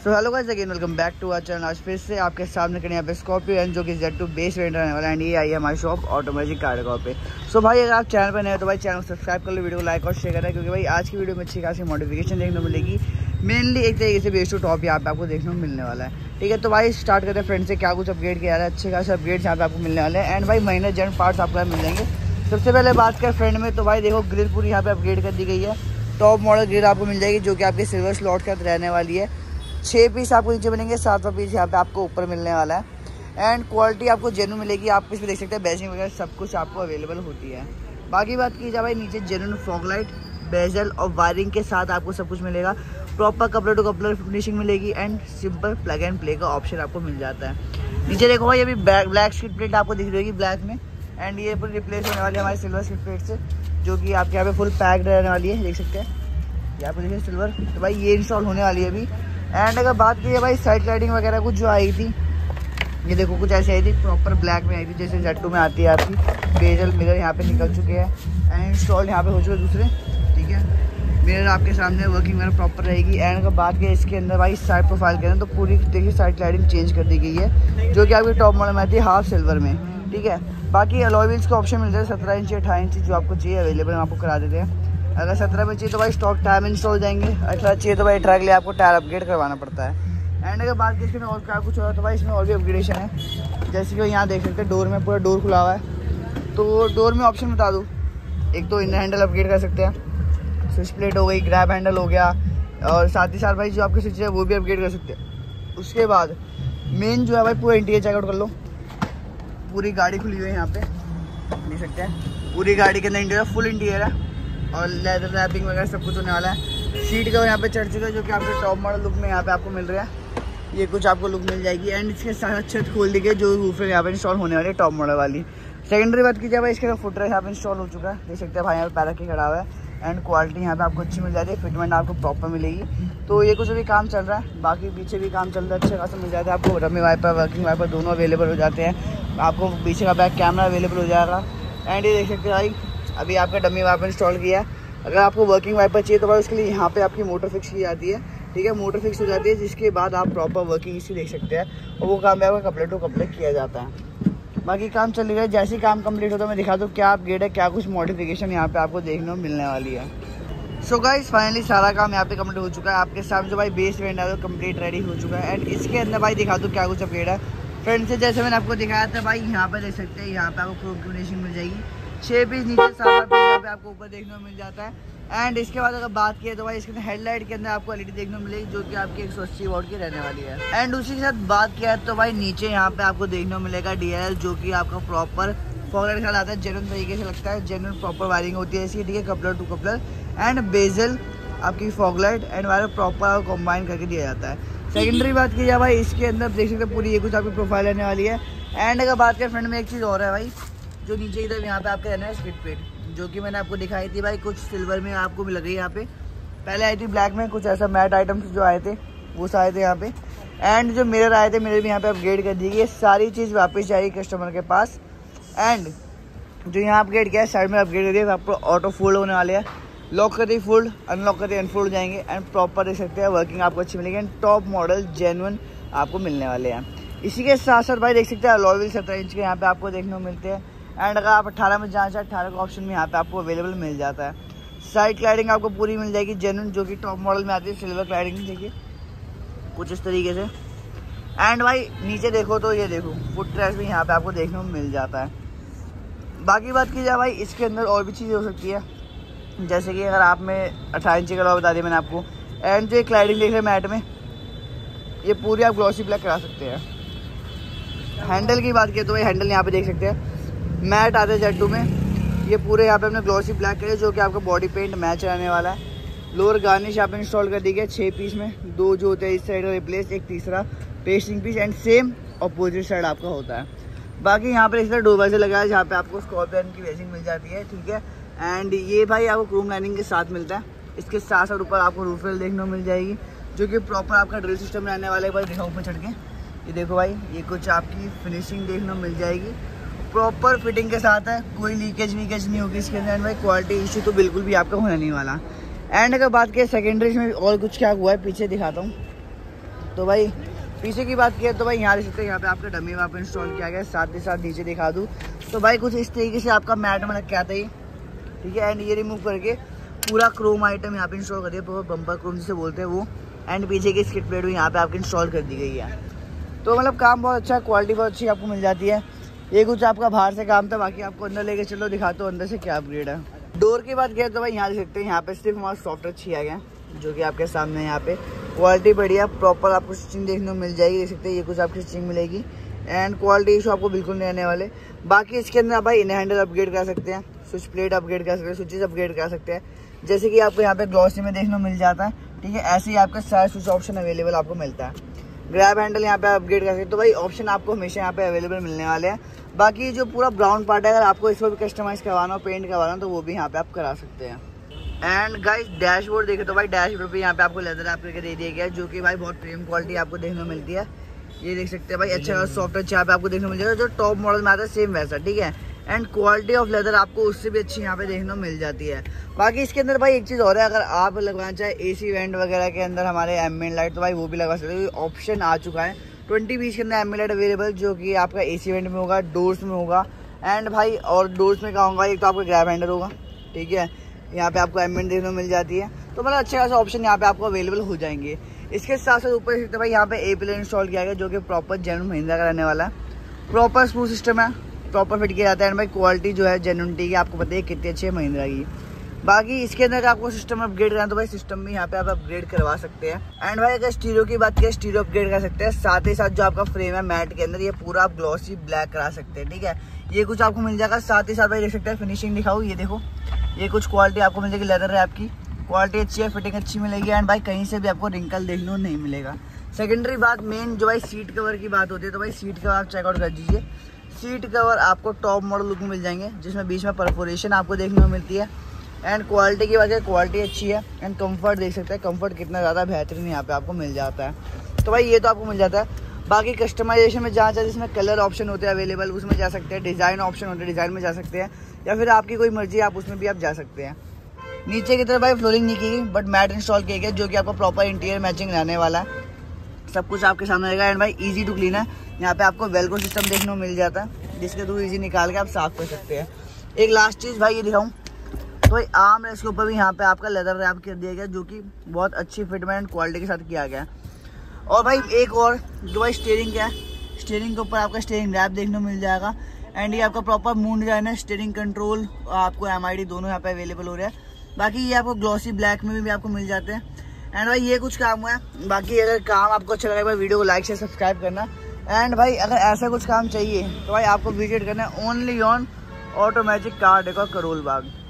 So hello guys, again welcome back to our channel. आज फिर से आपके सामने करें यहाँ पे स्कॉर्पियो एन जो कि Z2 बेस वेरिएंट रहने वाला है। एंड ये आई है हमारी शॉप ऑटोमेटिक कार पे। सो भाई अगर आप चैनल पर नए हो तो भाई चैनल को सब्सक्राइब कर लो, वीडियो को लाइक और शेयर करें, क्योंकि भाई आज की वीडियो में अच्छी खासी मॉडिफिकेशन देखने को मिलेगी। मेनली एक तरीके से बेस टू टॉप यहाँ पे आपको देखने को मिलने वाला है। ठीक है, तो भाई स्टार्ट करते हैं फ्रेंड से क्या कुछ अपग्रेड किया है। अच्छे खासे अपग्रेड यहाँ पे आपको मिलने वाले हैं। एंड भाई माइनर जेंट पार्ट्स आपको मिल जाएंगे। सबसे पहले बात करें फ्रेंड में तो भाई देखो ग्रिल पूरी यहाँ पे अपग्रेड कर दी गई है। टॉप मॉडल ग्रिल आपको मिल जाएगी जो कि आपके सिल्वर स्लॉट के साथ रहने वाली है। 6 पीस आपको नीचे मिलेंगे, 7वां पीस यहाँ पे आपको ऊपर मिलने वाला है। एंड क्वालिटी आपको जेन्युइन मिलेगी। आप इसमें देख सकते हैं बैजिंग वगैरह सब कुछ आपको अवेलेबल होती है। बाकी बात की जाए भाई नीचे जेन्युइन फॉग लाइट, बेजल और वायरिंग के साथ आपको सब कुछ मिलेगा। Proper coupler to coupler finishing मिलेगी। And simple plug and play का ऑप्शन आपको मिल जाता है। नीचे देखो भाई अभी ब्लैक स्किड प्लेट आपको दिख रही है ब्लैक में। एंड ये पूरी रिप्लेस होने वाली है हमारे सिल्वर स्किड प्लेट से, जो कि आपके यहाँ पे फुल पैक्ड रहने वाली है। देख सकते हैं यहाँ पे देखिए सिल्वर। तो भाई ये इंस्टॉल होने वाली है अभी। एंड अगर बात की भाई साइड लाइटिंग वगैरह कुछ जो आई थी, ये देखो कुछ ऐसे आई थी, प्रॉपर ब्लैक में आई थी जैसे Z2 में आती है आपकी। बेजल मिरर यहाँ पे निकल चुके हैं एंड इंस्टॉल यहाँ पे हो चुके हैं दूसरे। ठीक है, मिरर आपके सामने वर्किंग वगैरह प्रॉपर रहेगी। एंड अगर बात करें इसके अंदर भाई साइड प्रोफाइल के अंदर तो पूरी देखिए साइड लाइटिंग चेंज कर दी गई है, जो कि आपकी टॉप मॉडल में आती है हाफ सिल्वर में। ठीक है, बाकी अलॉय व्हील्स का ऑप्शन मिलता है 17 इंच 18 इंच जो आपको चाहिए अवेलेबल हम आपको करा देते हैं। अगर 17 में चाहिए तो भाई स्टॉक टायर इंस्टॉल जाएंगे, 18 चाहिए तो भाई 18 के लिए आपको टायर अपग्रेड करवाना पड़ता है। एंड अगर बात की इसमें और क्या कुछ हो रहा है तो भाई इसमें और भी अपग्रेडेशन है। जैसे कि यहाँ देख सकते हैं डोर में पूरा डोर खुला हुआ है, तो डोर में ऑप्शन बता दूँ। एक तो इनर हैंडल अपग्रेड कर सकते हैं, स्विच प्लेट हो गई, ग्रैब हैंडल हो गया, और साथ ही साथ भाई जो आपके स्विच है वो भी अपग्रेड कर सकते हैं। उसके बाद मेन जो है भाई पूरा इंटीरियर चेकआउट कर लो। पूरी गाड़ी खुली हुई है यहाँ पे देख सकते हैं। पूरी गाड़ी के अंदर इंटीरियर फुल इंटीरियर है और लेदर रैपिंग वगैरह सब कुछ होने वाला है। सीट कवर यहाँ पे चढ़ चुका है जो कि आपके टॉप मॉडल लुक में यहाँ पे आपको मिल रहा है। ये कुछ आपको लुक मिल जाएगी। एंड इसके साथ छत खोल दी गई जो रूफ यहाँ पे इंस्टॉल होने वाली है टॉप मॉडल वाली। सेकेंडरी बात की जाए भाई इसके फुट रेस्ट यहाँ पे इंस्टॉल हो चुका है, देख सकते हैं भाई यहाँ पे पैरा के खड़ा हुआ है। एंड क्वालिटी यहाँ पे आपको अच्छी मिल जाती है, फिटमेंट आपको प्रॉपर मिलेगी। तो ये कुछ अभी काम चल रहा है, बाकी पीछे भी काम चल रहा है, अच्छे खासा मिल जाता है आपको। रमी वाइपर वर्किंग वाइपर दोनों अवेलेबल हो जाते हैं। आपको पीछे का बैक कैमरा अवेलेबल हो जाएगा। एंड ये देख सकते हैं भाई अभी आपका डमी वाइपर इंस्टॉल किया है। अगर आपको वर्किंग वाइपर चाहिए तो भाई उसके लिए यहाँ पे आपकी मोटर फिक्स की जाती है। ठीक है, मोटर फिक्स हो जाती है जिसके बाद आप प्रॉपर वर्किंग इसकी देख सकते हैं, और वो काम भी आपका कपड़े टू कपड़े किया जाता है। बाकी काम चल रहा है, जैसे ही काम कंप्लीट होता है मैं दिखा दूँ क्या अपग्रेड है, क्या कुछ मॉडिफिकेशन यहाँ पे आपको देखने को मिलने वाली है। सो गाइस फाइनली सारा काम यहाँ पे कंप्लीट हो चुका है। आपके सामने जो भाई बेस वेरिएंट है वो कंप्लीट रेडी हो चुका है। एंड इसके अंदर भाई दिखा दूँ क्या कुछ अपग्रेड है फ्रेंड से। जैसे मैंने आपको दिखाया था भाई यहाँ पे देख सकते हैं, यहाँ पे आपको क्रोम की फिनिशिंग मिल जाएगी। 6 पीस नीचे 7 पीस यहाँ पे आपको ऊपर देखने को मिल जाता है। एंड इसके बाद अगर बात किया तो भाई इसके अंदर हेडलाइट के अंदर आपको LED देखने को मिलेगी जो कि आपकी 180 वॉट की रहने वाली है। एंड उसी के साथ बात किया तो भाई नीचे यहाँ पे आपको देखने को मिलेगा DRL जो कि आपका प्रॉपर फॉग लाइट के साथ आता है। जेन्युइन तरीके से लगता है, जेन्युइन प्रॉपर वायरिंग होती है इसकी। ठीक है, coupler to coupler and bezel आपकी fog light and wire proper combine करके दिया जाता है। सेकेंडरी बात की जाए भाई इसके अंदर देख सकते हैं पूरी ये कुछ आपकी प्रोफाइल रहने वाली है। एंड अगर बात करें फ्रंट में एक चीज़ और है भाई, जो नीचे इधर यहाँ पे आपके रहना है स्किड प्लेट, जो कि मैंने आपको दिखाई थी भाई। कुछ सिल्वर में आपको मिल रही है यहाँ पे, पहले आई थी ब्लैक में। कुछ ऐसा मैट आइटम्स जो आए थे वो आए थे यहाँ पे। एंड जो मिरर आए थे मिरर भी यहाँ पे अपग्रेड कर दी गई। सारी चीज़ वापस जाएगी कस्टमर के पास। एंड जो यहाँ अपग्रेड किया है साइड में अपग्रेड कर दिया, आपको ऑटो फोल्ड होने वाले हैं। लॉक करते ही फोल्ड, अनलॉक करते ही अनफोल्ड हो जाएंगे। एंड प्रॉपर देख सकते हैं वर्किंग आपको अच्छी मिलेगी। एंड टॉप मॉडल जेन्युइन आपको मिलने वाले हैं। इसी के साथ साथ भाई देख सकते हैं अलॉय व्हील 17 इंच के यहाँ पे आपको देखने को मिलते हैं। एंड अगर आप 18 में जाना चाहें 18 का ऑप्शन भी यहाँ पे आपको अवेलेबल मिल जाता है। साइड क्लाइडिंग आपको पूरी मिल जाएगी जेन्युइन, जो कि टॉप मॉडल में आती है सिल्वर क्लाइडिंग। देखिए कुछ इस तरीके से। एंड भाई नीचे देखो तो ये देखो फुट रेस्ट भी यहाँ पे आपको देखने को मिल जाता है। बाकी बात की जाए भाई इसके अंदर और भी चीज़ें हो सकती है, जैसे कि अगर आप में 18 इंच का बता दिया मैंने आपको। एंड जो क्लाइडिंग देख रहे हैं मैट में, ये पूरी आप ग्लॉसी ब्लैक करा सकते हैं। हैंडल की बात की तो भाई हैंडल यहाँ पे देख सकते हैं मैट आते हैं Z2 में। ये पूरे यहाँ पे अपने ग्लॉसी ब्लैक करे जो कि आपका बॉडी पेंट मैच रहने वाला है। लोअर गार्निश यहाँ पे इंस्टॉल कर दी गई 6 पीस में। 2 जो होते हैं इस साइड का रिप्लेस, एक तीसरा pasting piece. And same opposite side आपका होता है। बाकी यहाँ पे इस तरह डोर से लगा है जहाँ पे आपको स्कॉर्पियन की वेजिंग मिल जाती है। ठीक है, एंड ये भाई आपको क्रोम लाइनिंग के साथ मिलता है। इसके साथ साथ ऊपर आपको रूफ रेल देखने को मिल जाएगी जो कि प्रॉपर आपका ड्रिल सिस्टम रहने वाला है। भाई दिखाओ ऊपर चढ़ के, ये देखो भाई ये कुछ आपकी फिनिशिंग देखने को मिल जाएगी। प्रॉपर फिटिंग के साथ है, कोई लीकेज वीकेज नहीं होगी इसके अंदर। भाई क्वालिटी इशू तो बिल्कुल भी आपका होने नहीं वाला। एंड अगर बात करें सेकेंडरी में और कुछ क्या हुआ है पीछे दिखाता हूँ। तो भाई पीछे की बात किया तो भाई यहाँ देख सकते हैं, यहाँ पे आपका डमी मैप इंस्टॉल किया गया। साथ ही साथ नीचे दिखा दूँ तो भाई कुछ इस तरीके से आपका मैट में लग के आता ही, ठीक है। एंड ये रिमूव करके पूरा क्रोम आइटम यहाँ पे इंस्टॉल कर दिया, पूरा बम्पर क्रोम जिसे बोलते हैं वो। एंड पीछे की स्किट प्लेट भी यहाँ पे आपकी इंस्टॉल कर दी गई है। तो मतलब काम बहुत अच्छा है, क्वालिटी बहुत अच्छी आपको मिल जाती है। ये कुछ आपका बाहर से काम था, बाकी आपको अंदर लेके चलो दिखाता हूँ अंदर से क्या अपग्रेड है। डोर की बात किया तो भाई यहाँ देख सकते हैं, यहाँ पे सिर्फ हमारा सॉफ्टवेयर किया गया जो कि आपके सामने यहाँ पे क्वालिटी बढ़िया प्रॉपर आपको स्टिचिंग देखने को मिल जाएगी। देख सकते हैं ये कुछ आपकी स्टिचिंग मिलेगी एंड क्वालिटी इशू आपको बिल्कुल नहीं आने वाले। बाकी इसके अंदर आप भाई इन हैंडल अपग्रेड कर सकते हैं, स्विच प्लेट अपग्रेड कर सकते हैं, स्विचेस अपग्रेड कर सकते हैं, जैसे कि आपको यहाँ पे ग्लॉसी में देखने को मिल जाता है, ठीक है। ऐसे ही आपका सारा स्विच ऑप्शन अवेलेबल आपको मिलता है। ग्रैब हैंडल यहाँ पे अपग्रेड कर सकते हैं। तो भाई ऑप्शन आपको हमेशा यहाँ पे अवेलेबल मिलने वाले हैं। बाकी जो पूरा ब्राउन पार्ट है, अगर आपको इसको भी कस्टमाइज करवाना हो, पेंट करवाना हो, तो वो भी यहाँ पे आप करा सकते हैं। एंड गाइस डैशबोर्ड देखे तो भाई डैशबोर्ड पे यहाँ पे आपको लेदर रैप करके दे दिया गया है, जो कि भाई बहुत प्रीमियम क्वालिटी आपको देखने को मिलती है। ये देख सकते हैं भाई अच्छा सॉफ्टवेयर यहाँ पे आपको देखने को मिल जाएगा, जो टॉप मॉडल में आता है सेम वैसा, ठीक है। एंड क्वालिटी ऑफ लेदर आपको उससे भी अच्छी यहाँ पे देखने को मिल जाती है। बाकी इसके अंदर भाई एक चीज़ और है, अगर आप लगवाना चाहे AC वेंट वगैरह के अंदर हमारे एम्बिएंट लाइट, तो भाई वो भी लगा सकते हो। ऑप्शन आ चुका है 2020 के अंदर एम्बिएंट लाइट अवेलेबल, जो कि आपका AC वेंट में होगा, डोर्स में होगा। एंड भाई और डोर्स में क्या होगा, एक तो आपका ग्रैब हैंडल होगा, ठीक है। यहाँ पे आपको एम्बिएंट देखने को मिल जाती है। तो मतलब अच्छे खासा ऑप्शन यहाँ पे आपको अवेलेबल हो जाएंगे। इसके साथ साथ ऊपर से भाई यहाँ पे A-Pillar इंस्टॉल किया गया, जो कि प्रॉपर जेन्युइन महिंद्रा का रहने वाला है। प्रॉपर स्मूथ सिस्टम है, प्रॉपर फिट किया जाता है। एंड भाई क्वालिटी जो है जेन्युइनिटी की आपको पता है कितनी अच्छी है महिंद्रा की। बाकी इसके अंदर आपको सिस्टम अपग्रेड करना तो भाई सिस्टम भी यहाँ पे आप अपग्रेड करवा सकते हैं। एंड भाई अगर स्टीरियो की बात करें, स्टीरियो अपग्रेड कर सकते हैं। साथ ही साथ जो आपका फ्रेम है मैट के अंदर, ये पूरा आप ग्लॉसी ब्लैक करा सकते हैं, ठीक है। ये कुछ आपको मिल जाएगा। साथ ही साथ भाई देख सकते हैं फिनिशिंग दिखाऊँ, ये देखो, ये कुछ क्वालिटी आपको मिल जाएगी लेदर रैप की। क्वालिटी अच्छी है, फिटिंग अच्छी मिलेगी। एंड भाई कहीं से भी आपको रिंकल देखने को नहीं मिलेगा। सेकेंडरी बात, मेन जो भाई सीट कवर की बात होती है, तो भाई सीट कवर आप चेकआउट कर दीजिए। सीट कवर आपको टॉप मॉडल लुक में मिल जाएंगे, जिसमें बीच में परफोरेशन आपको देखने को मिलती है। एंड क्वालिटी की वजह क्वालिटी अच्छी है। एंड कंफर्ट देख सकते हैं, कंफर्ट कितना ज़्यादा बेहतरीन यहाँ पे आपको मिल जाता है। तो भाई ये तो आपको मिल जाता है। बाकी कस्टमाइजेशन में जहाँ चाहे जिसमें कलर ऑप्शन होते हैं अवेलेबल, उसमें जा सकते हैं। डिज़ाइन ऑप्शन होते हैं, डिज़ाइन में जा सकते हैं, या फिर आपकी कोई मर्जी आप उसमें भी आप जा सकते हैं। नीचे की तरफ भाई फ्लोरिंग नहीं की, बट मैट इंस्टॉल किया गया, जो कि आपको प्रॉपर इंटीरियर मैचिंग रहने वाला है। सब कुछ आपके सामने रहेगा। एंड भाई ईजी टू क्लीन है। यहाँ पे आपको वेलक्रो सिस्टम देखने को मिल जाता है, जिसके थ्रू ईजी निकाल के आप साफ कर सकते हैं। एक लास्ट चीज़ भाई ये दिखाऊँ तो भाई आर्म रेस्ट के ऊपर भी यहाँ पे आपका लेदर रैप कर दिया गया, जो कि बहुत अच्छी फिटमेंट क्वालिटी के साथ किया गया है। और भाई एक और जो भाई स्टीयरिंग क्या है, स्टीयरिंग के ऊपर आपका स्टीयरिंग रैप देखने को मिल जाएगा। एंड ये आपका प्रॉपर मून डिजाइन है। स्टीयरिंग कंट्रोल आपको MID दोनों यहाँ पे अवेलेबल हो रहे हैं। बाकी ये आपको ग्लॉसी ब्लैक में भी आपको मिल जाते हैं। एंड भाई ये कुछ काम हुआ है। बाकी अगर काम आपको अच्छा लगा भाई वीडियो को लाइक से सब्सक्राइब करना। एंड भाई अगर ऐसा कुछ काम चाहिए तो भाई आपको विजिट करना है only on Automagic car decor Karol Bagh.